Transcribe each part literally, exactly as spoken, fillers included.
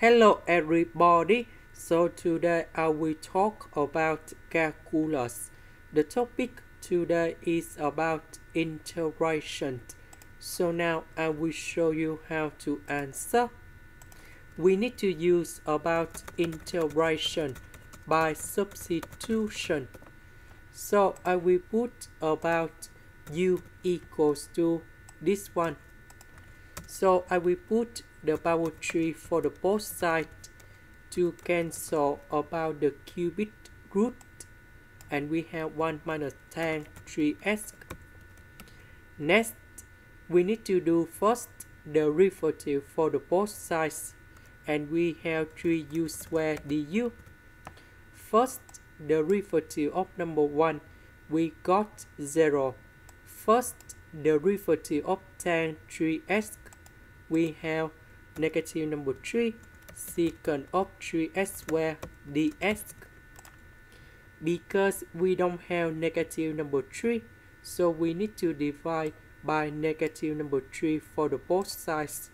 Hello everybody, so today I will talk about calculus. The topic today is about integration. So now I will show you how to answer. We need to use about integration by substitution. So I will put about u equals to this one. So I will put the power three for the both sides to cancel about the cubic root, and we have one minus tan three s. Next, we need to do first the derivative for the both sides, and we have three u squared du. First, the derivative of number one, we got zero. First, the derivative of tan three s, we have negative number three secant of three s squared dx. Because we don't have negative number three, so we need to divide by negative number three for the both sides.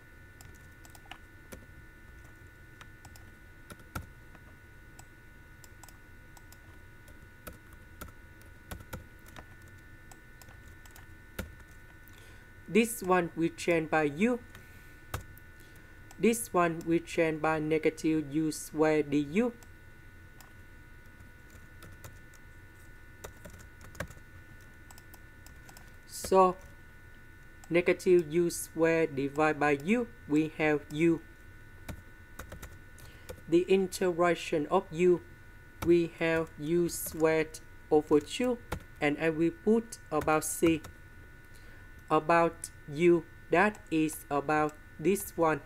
This one we change by u. This one we change by negative u squared du. So negative u squared divided by u, we have u. The integration of u, we have u squared over two, and I will put about c. About u, that is about this one.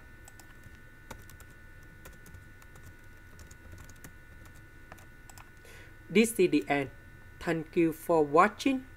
This is the end. Thank you for watching.